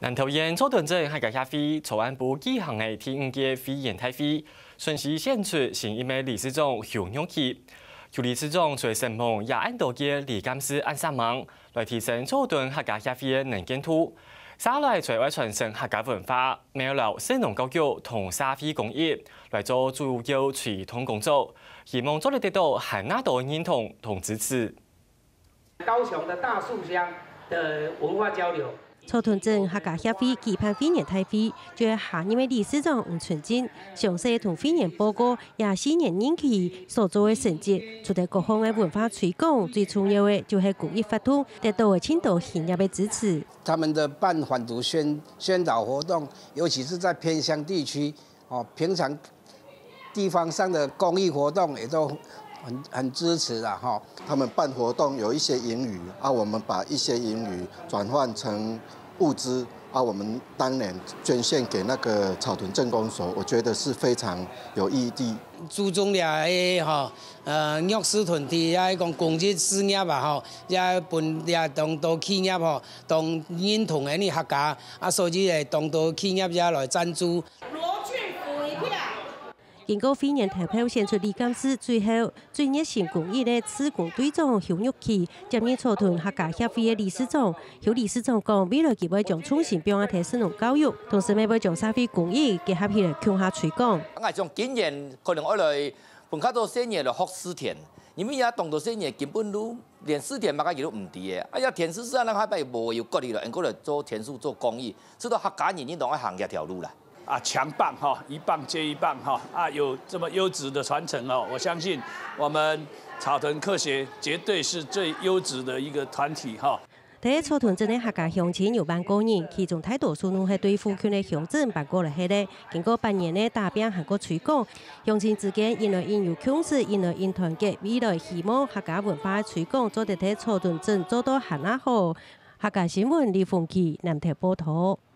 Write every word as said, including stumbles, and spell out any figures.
南投县草屯镇客家协会草案部举行的第五届非研讨会，顺势选出新一届理事长邱玉琪。邱理事长在承蒙也按多届理监事按上忙，来提升草屯客家协会的能见度。三来在外传承客家文化，没有留新农教育同社会公益来做主要传统工作，希望做得得到很大的认同同支持。 高雄的大树乡的文化交流。 草屯镇客家协会举办非研讨会，就系下一位理事长吴春金详细同非研报告廿四年任期所做的成绩，除了各项的文化推广，最重要的就是公益活动得到了青岛县业的支持。 他们的办反毒宣宣导活动，尤其是在偏乡地区，哦，平常地方上的公益活动也都很很支持的哈。 他们办活动有一些盈余啊，我们把一些盈余转换成物资啊，我们当年捐献给那个草屯镇公所，我觉得是非常有意义的。 注重了个吼，呃，弱势团体也讲公益事业吧吼，也本也当多企业吼，当认同的客家啊，所以诶，当多企业也来赞助。 经过非研投票选出理监事，最后最热心公益的施工队长邱玉琪接任草屯客家协会的理事长。邱理事长讲，未来佢会将重新表扬提升农教育，同时咪会将社会公益结合起来向下推广。 我从今年可能我来分较多四年来学四田，因为也当到四年根本都连四田嘛个都唔低嘅，哎呀田数是那下摆无有国力了，应该来做田数做公益，知道客家人认同爱行一条路啦。 啊，强棒哈，一棒接一棒哈，啊，有这么优质的传承哦，我相信我们草屯客协绝对是最优质的一个团体哈。 在草屯镇的客家乡亲有万个人，其中大多数拢系对富权的乡镇办过来系咧。经过八年的打拼，韩国推广，乡亲之间因来因有共识，因来因团结，未来希望客家文化的推广做得喺草屯镇做到很啊好。客家新闻李凤琪南投报道。